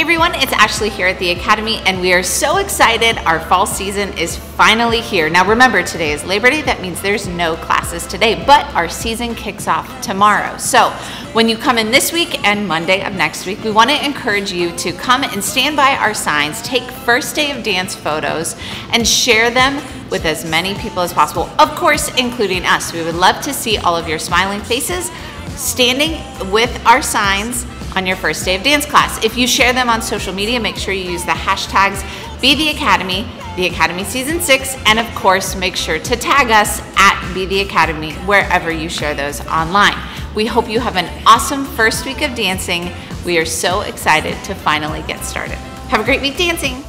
everyone, it's Ashley here at the Academy, and we are so excited. Our fall season is finally here. Now remember, today is Labor Day. That means there's no classes today, but our season kicks off tomorrow. So when you come in this week and Monday of next week, we want to encourage you to come and stand by our signs, take first day of dance photos, and share them with as many people as possible, of course, including us. We would love to see all of your smiling faces standing with our signs on your first day of dance class. If you share them on social media, make sure you use the hashtags #BeTheAcademy, The Academy Season 6, and of course, make sure to tag us at @BeTheAcademy wherever you share those online. We hope you have an awesome first week of dancing. We are so excited to finally get started. Have a great week dancing.